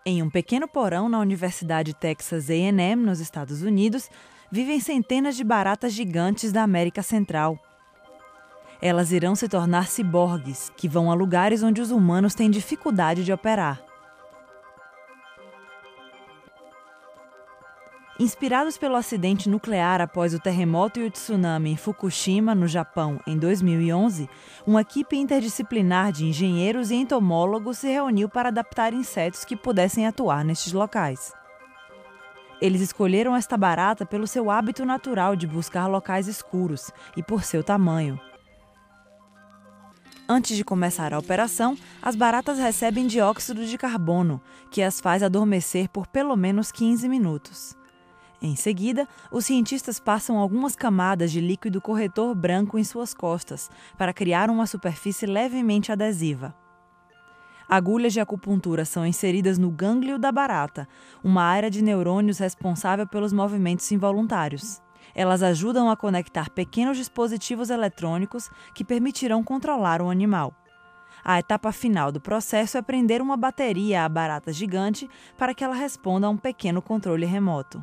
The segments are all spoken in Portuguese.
Em um pequeno porão na Universidade Texas A&M, nos Estados Unidos, vivem centenas de baratas gigantes da América Central. Elas irão se tornar ciborgues, que vão a lugares onde os humanos têm dificuldade de operar. Inspirados pelo acidente nuclear após o terremoto e o tsunami em Fukushima, no Japão, em 2011, uma equipe interdisciplinar de engenheiros e entomólogos se reuniu para adaptar insetos que pudessem atuar nestes locais. Eles escolheram esta barata pelo seu hábito natural de buscar locais escuros e por seu tamanho. Antes de começar a operação, as baratas recebem dióxido de carbono, que as faz adormecer por pelo menos 15 minutos. Em seguida, os cientistas passam algumas camadas de líquido corretor branco em suas costas para criar uma superfície levemente adesiva. Agulhas de acupuntura são inseridas no gânglio da barata, uma área de neurônios responsável pelos movimentos involuntários. Elas ajudam a conectar pequenos dispositivos eletrônicos que permitirão controlar o animal. A etapa final do processo é prender uma bateria à barata gigante para que ela responda a um pequeno controle remoto.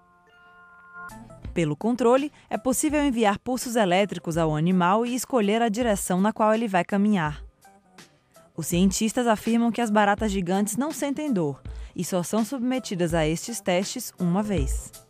Pelo controle, é possível enviar pulsos elétricos ao animal e escolher a direção na qual ele vai caminhar. Os cientistas afirmam que as baratas gigantes não sentem dor e só são submetidas a estes testes uma vez.